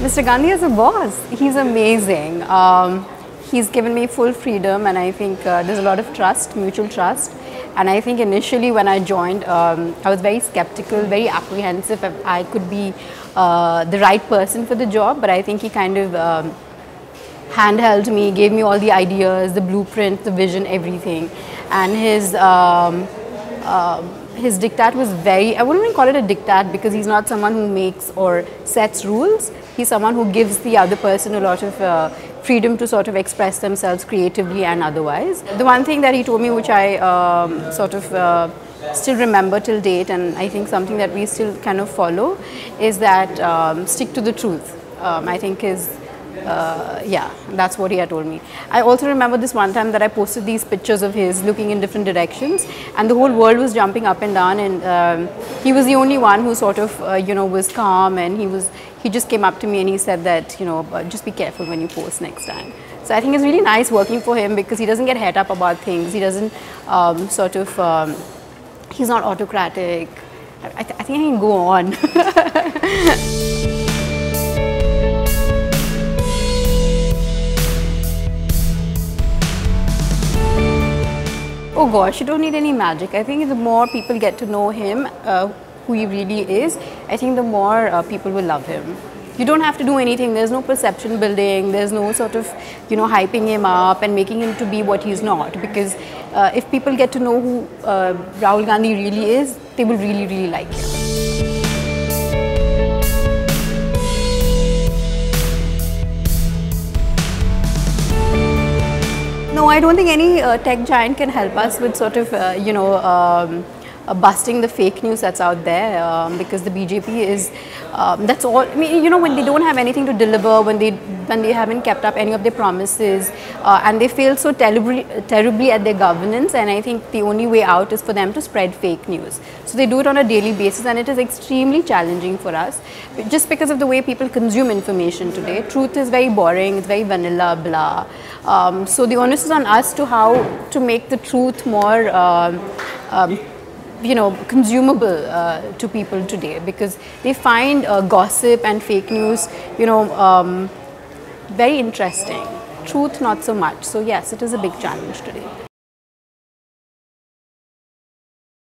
Mr. Gandhi as a boss, he's amazing. He's given me full freedom, and I think there's a lot of trust, mutual trust. And I think initially when I joined, I was very skeptical, very apprehensive if I could be the right person for the job. But I think he kind of handheld me, gave me all the ideas, the blueprint, the vision, everything. And his diktat was very, I wouldn't even call it a diktat because he's not someone who makes or sets rules. He's someone who gives the other person a lot of freedom to sort of express themselves creatively and otherwise. The one thing that he told me, which I still remember till date, and I think something that we still kind of follow, is that stick to the truth. I think is yeah, that's what he had told me. I also remember this one time that I posted these pictures of his looking in different directions, and the whole world was jumping up and down, and he was the only one who sort of was calm, and he just came up to me and he said that just be careful when you post next time. So I think it's really nice working for him because he doesn't get head up about things. He doesn't he's not autocratic. I think I can go on. Oh gosh, you don't need any magic. I think the more people get to know him, who he really is, I think the more people will love him. You don't have to do anything. There's no perception building. There's no sort of, hyping him up and making him to be what he's not. Because if people get to know who Rahul Gandhi really is, they will really, really like him. No, I don't think any tech giant can help us with sort of, busting the fake news that's out there because the BJP is, that's all, I mean, when they don't have anything to deliver, when they haven't kept up any of their promises and they fail so terribly at their governance, and I think the only way out is for them to spread fake news. So they do it on a daily basis, and it is extremely challenging for us just because of the way people consume information today. Truth is very boring, it's very vanilla, blah. So the onus is on us to how to make the truth more consumable to people today, because they find gossip and fake news, very interesting. Truth, not so much. So yes, it is a big challenge today.